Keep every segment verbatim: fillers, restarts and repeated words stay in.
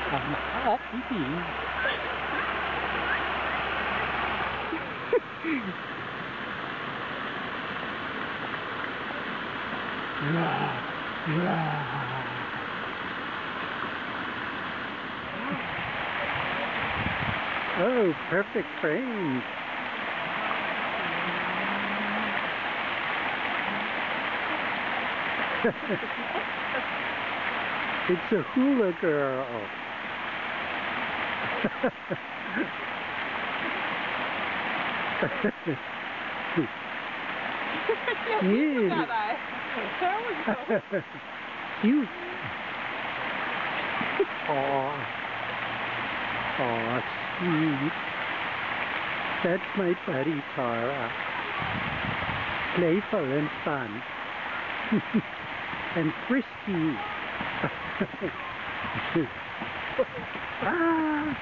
I'm happy. Oh, perfect frame. It's a hula girl. Yeah. There we go. You. Aw. Aw, sweet. That's my buddy Tara. Playful and fun. And frisky. Ah,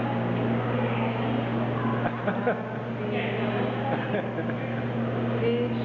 ah. Fish.